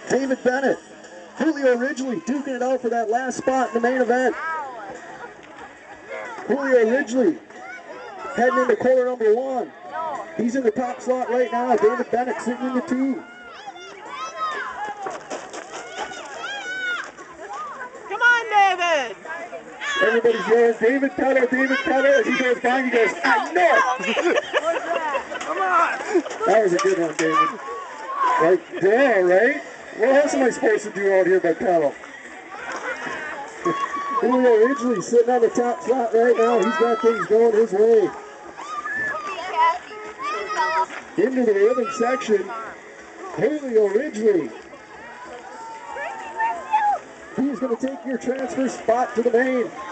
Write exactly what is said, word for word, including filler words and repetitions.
David Bennett. Julio Ridgely duking it out for that last spot in the main event. Julio Ridgely heading into quarter number one. He's in the top slot right now. David Bennett sitting in the two. Come on, David! Everybody's yelling, David Petto, David Petto. As he goes by, he goes, I know it! Come on! That was a good one, David. Right there, right? What else am I supposed to do out here but pedal? Julio Ridgely sitting on the top slot right now. He's got things going his way. Into the ribbon section, Julio Ridgely. He's going to take your transfer spot to the main.